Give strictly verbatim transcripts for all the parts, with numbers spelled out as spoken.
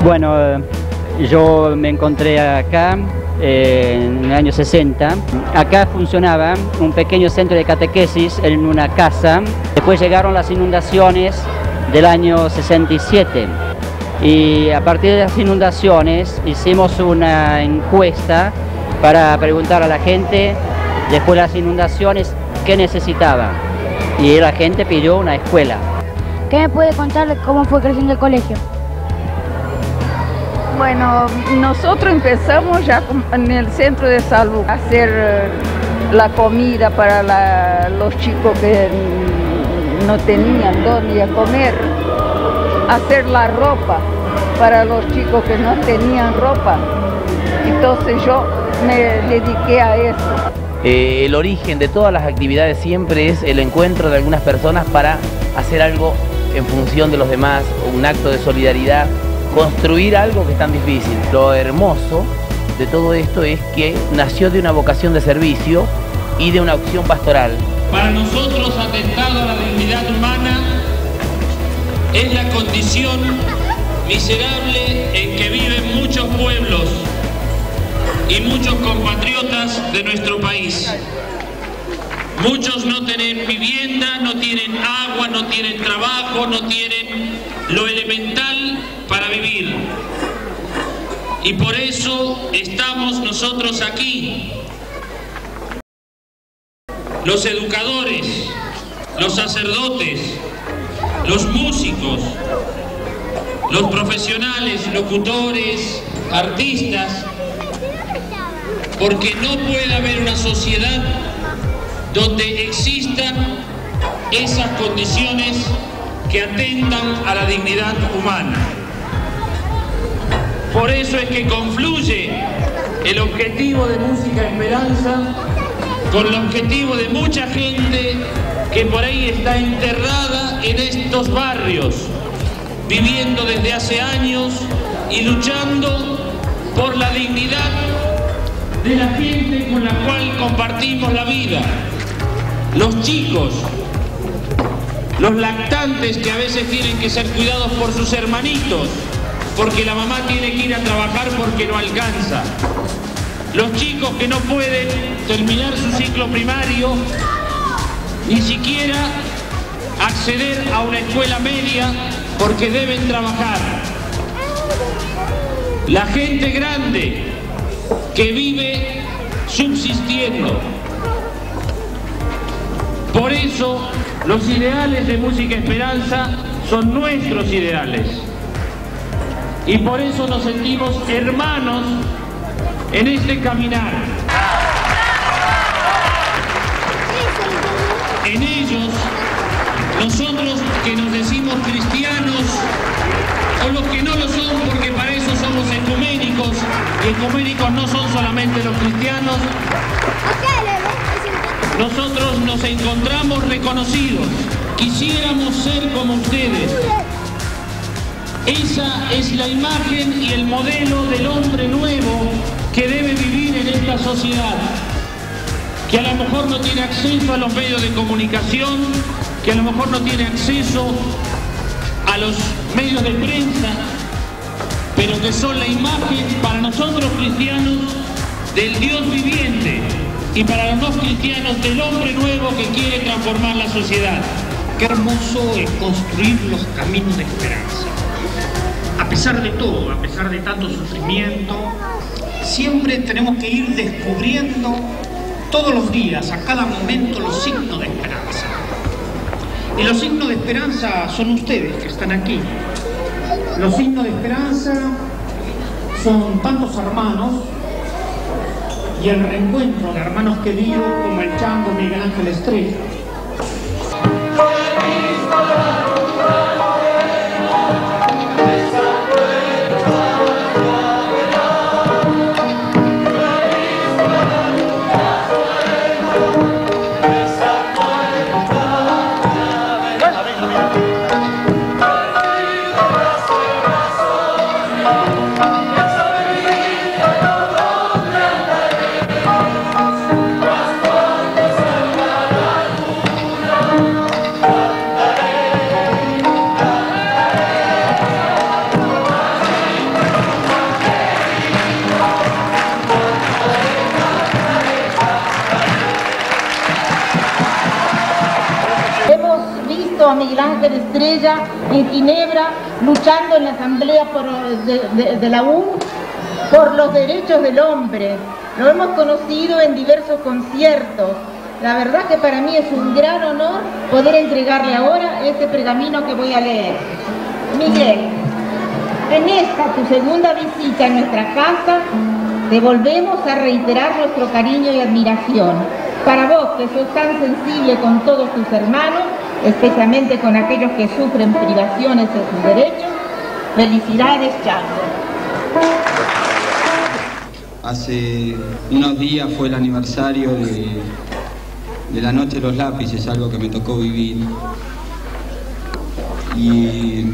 Bueno, yo me encontré acá eh, en el año sesenta. Acá funcionaba un pequeño centro de catequesis en una casa. Después llegaron las inundaciones del año sesenta y siete. Y a partir de las inundaciones hicimos una encuesta para preguntar a la gente, después de las inundaciones, qué necesitaba. Y la gente pidió una escuela. ¿Qué me puede contar de cómo fue creciendo el colegio? Bueno, nosotros empezamos ya en el centro de salud a hacer la comida para la, los chicos que no tenían dónde comer, hacer la ropa para los chicos que no tenían ropa. Entonces yo me dediqué a eso. Eh, el origen de todas las actividades siempre es el encuentro de algunas personas para hacer algo en función de los demás, un acto de solidaridad, construir algo que es tan difícil. Lo hermoso de todo esto es que nació de una vocación de servicio y de una opción pastoral. Para nosotros, atentado a la dignidad humana es la condición miserable en que viven muchos pueblos y muchos compatriotas de nuestro país. Muchos no tienen vivienda, no tienen agua, no tienen trabajo, no tienen lo elemental para vivir. Y por eso estamos nosotros aquí. Los educadores, los sacerdotes, los músicos, los profesionales, locutores, artistas, porque no puede haber una sociedad donde existan esas condiciones que atentan a la dignidad humana. Por eso es que confluye el objetivo de Música Esperanza con el objetivo de mucha gente que por ahí está enterrada en estos barrios, viviendo desde hace años y luchando por la dignidad de la gente con la cual compartimos la vida. Los chicos, los lactantes que a veces tienen que ser cuidados por sus hermanitos, porque la mamá tiene que ir a trabajar porque no alcanza. Los chicos que no pueden terminar su ciclo primario, ni siquiera acceder a una escuela media porque deben trabajar. La gente grande que vive subsistiendo. Por eso los ideales de Música Esperanza son nuestros ideales. Y por eso nos sentimos hermanos en este caminar. En ellos, nosotros que nos decimos cristianos, o los que no lo son porque para eso somos ecuménicos, y ecuménicos no son solamente los cristianos, nosotros nos encontramos reconocidos. Quisiéramos ser como ustedes. Esa es la imagen y el modelo del hombre nuevo que debe vivir en esta sociedad, que a lo mejor no tiene acceso a los medios de comunicación, que a lo mejor no tiene acceso a los medios de prensa, pero que son la imagen para nosotros cristianos del Dios viviente y para los no cristianos del hombre nuevo que quiere transformar la sociedad. Qué hermoso es construir los caminos de esperanza. A pesar de todo, a pesar de tanto sufrimiento, siempre tenemos que ir descubriendo todos los días, a cada momento, los signos de esperanza. Y los signos de esperanza son ustedes que están aquí. Los signos de esperanza son tantos hermanos y el reencuentro de hermanos queridos como el Chango Miguel Ángel Estrella. Miguel Ángel Estrella en Ginebra, luchando en la asamblea por, de, de, de la U N por los derechos del hombre. Lo hemos conocido en diversos conciertos. La verdad que para mí es un gran honor poder entregarle ahora este pergamino que voy a leer. Miguel, en esta tu segunda visita en nuestra casa, te volvemos a reiterar nuestro cariño y admiración. Para vos, que sos tan sensible con todos tus hermanos, especialmente con aquellos que sufren privaciones de sus derechos, felicidades, Chango. Hace unos días fue el aniversario de, de la Noche de los Lápices, algo que me tocó vivir. Y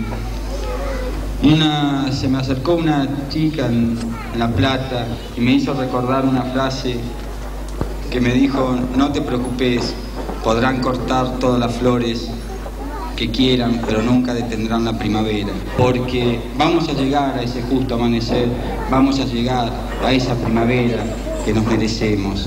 una, se me acercó una chica en La Plata y me hizo recordar una frase que me dijo: no te preocupes, podrán cortar todas las flores que quieran, pero nunca detendrán la primavera, porque vamos a llegar a ese justo amanecer, vamos a llegar a esa primavera que nos merecemos.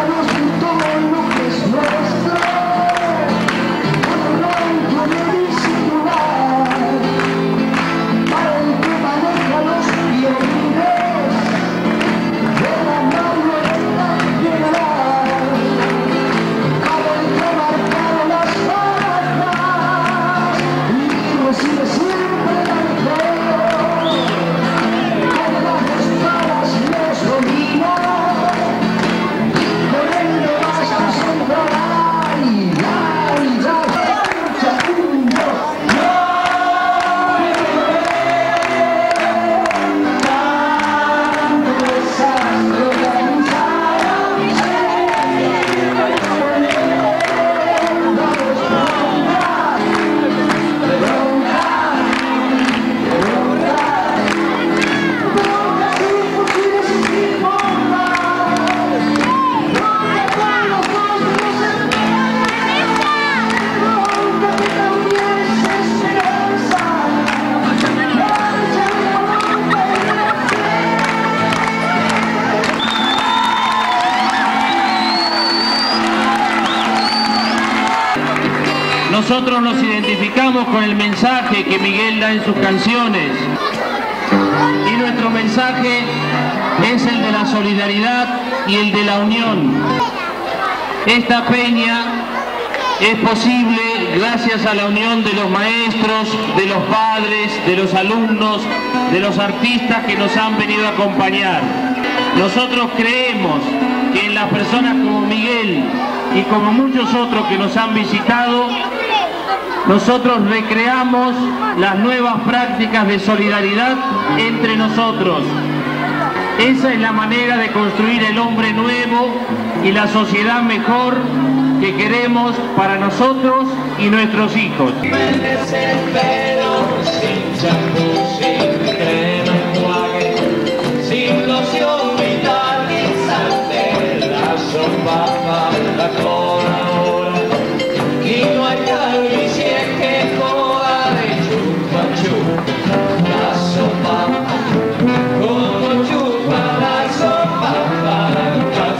Nosotros nos identificamos con el mensaje que Miguel da en sus canciones y nuestro mensaje es el de la solidaridad y el de la unión. Esta peña es posible gracias a la unión de los maestros, de los padres, de los alumnos, de los artistas que nos han venido a acompañar. Nosotros creemos que en las personas como Miguel y como muchos otros que nos han visitado, nosotros recreamos las nuevas prácticas de solidaridad entre nosotros. Esa es la manera de construir el hombre nuevo y la sociedad mejor que queremos para nosotros y nuestros hijos. Sin loción vitalizante, la sopa para la colabora. Y no hay calvicie que joda de chupa chupa la sopa. Como chupa la sopa para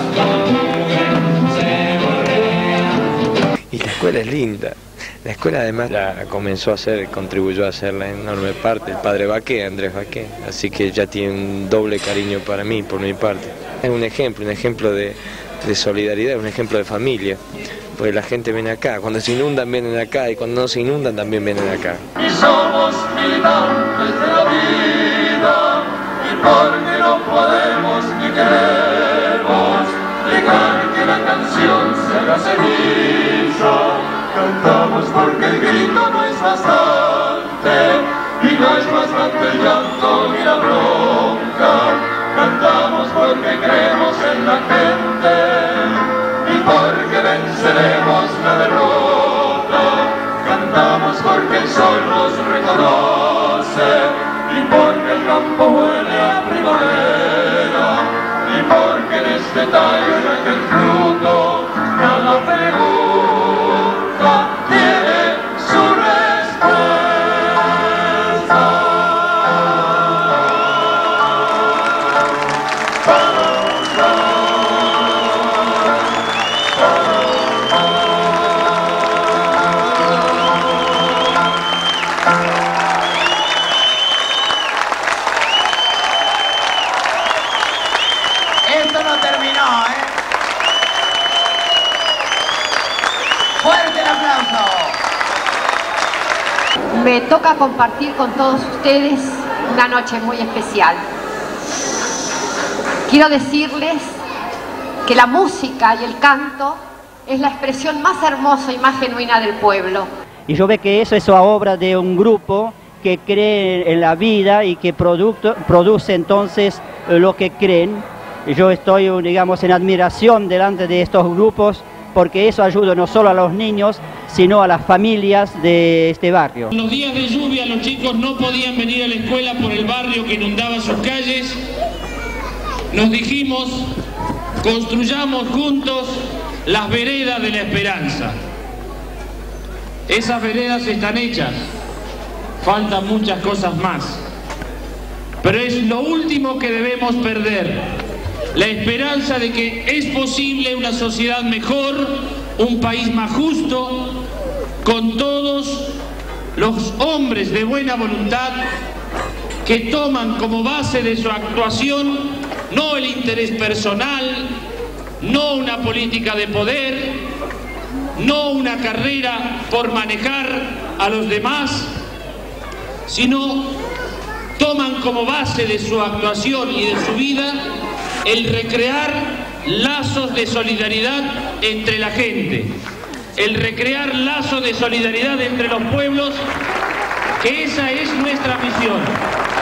se borrea. Y la escuela es linda. La escuela además la comenzó a hacer, contribuyó a hacerla en enorme parte el padre Baqué, Andrés Baqué, así que ya tiene un doble cariño para mí, por mi parte. Es un ejemplo, un ejemplo de, de solidaridad, un ejemplo de familia, porque la gente viene acá, cuando se inundan vienen acá y cuando no se inundan también vienen acá. Y somos militantes de la vida, y porque no podemos ni queremos dejar que la canción se haga ceniza. Cantamos porque el grito no es bastante, y no es bastante el llanto ni la bronca. Cantamos porque creemos en la gente, y porque venceremos la derrota. Cantamos porque el sol nos reconoce, y porque el campo huele a primavera, y porque en este tallo y en el fruto cada pregunta tiene su respuesta. ¡Fuerte el aplauso! Me toca compartir con todos ustedes una noche muy especial. Quiero decirles que la música y el canto es la expresión más hermosa y más genuina del pueblo. Y yo veo que eso es obra de un grupo que cree en la vida y que producto, produce entonces lo que creen. Y yo estoy, digamos, en admiración delante de estos grupos, porque eso ayuda no solo a los niños, sino a las familias de este barrio. En los días de lluvia los chicos no podían venir a la escuela por el barrio que inundaba sus calles. Nos dijimos, construyamos juntos las veredas de la esperanza. Esas veredas están hechas, faltan muchas cosas más, pero es lo último que debemos perder, la esperanza de que es posible una sociedad mejor, un país más justo, con todos los hombres de buena voluntad que toman como base de su actuación no el interés personal, no una política de poder, no una carrera por manejar a los demás, sino toman como base de su actuación y de su vida el recrear lazos de solidaridad entre la gente, el recrear lazos de solidaridad entre los pueblos, que esa es nuestra misión.